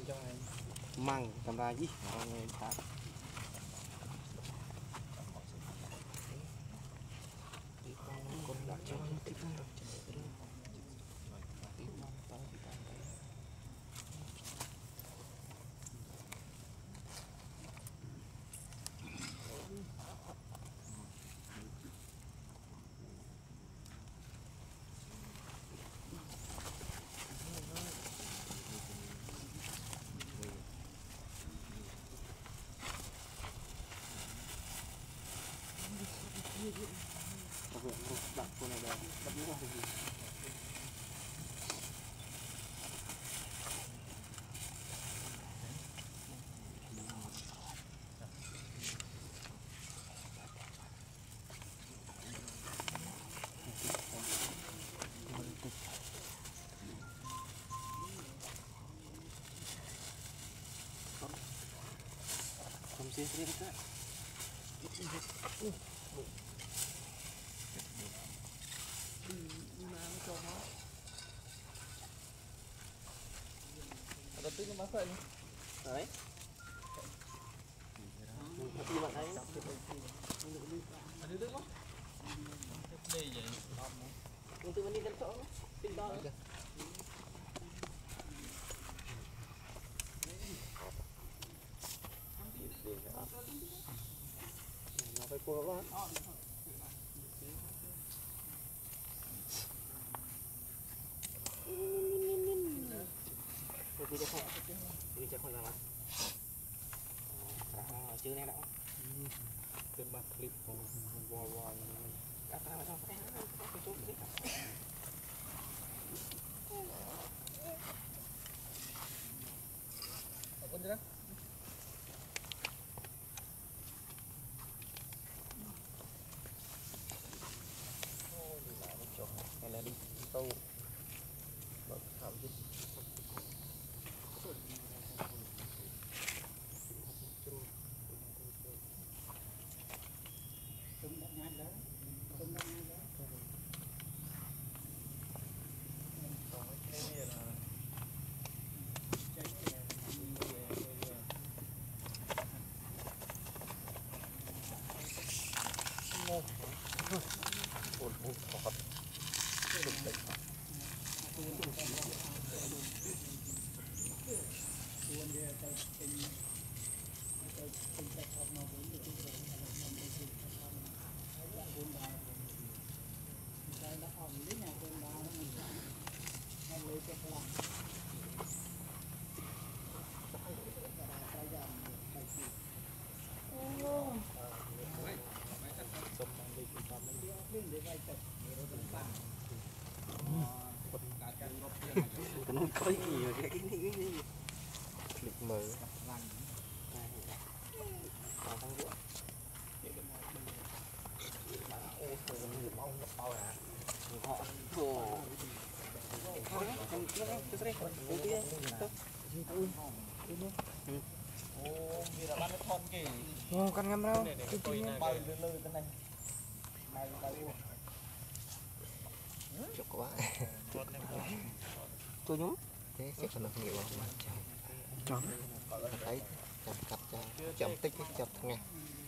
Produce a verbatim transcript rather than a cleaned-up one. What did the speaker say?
măng camera gì người ta đặt con này đặt nước là gì không xí xí đấy Ada tu yang masak ni. đấy đi bạn thấy Ada tu kau? Đây vậy. untuk mandi kan sok tinggal nó phải cua quá đi cho không đi cho không ra mà chưa nè đã Tên bạc clip của Wow Wow. đã ta mà sao phải cái chút đi Apa je dah? Oh, đi lại nó chọn hay là đi tàu bật thảm chứ. Ủa, ủa, có hấp. Được đấy. nó có nhiều cái cái cái cái Clip mở. còn thằng ruộng họ ồ không chưa đấy chưa đấy đầu tiên Oh, mira bán cái thon kì. Ồ, con ngâm đâu? Cái Tôi này bay lơ lơ cái này. Bay bay. chụp quá tôi nhúng Thế sẽ còn được nhiều không? chọn. Thấy chậm cặp cho chậm tích cái chậm ngày.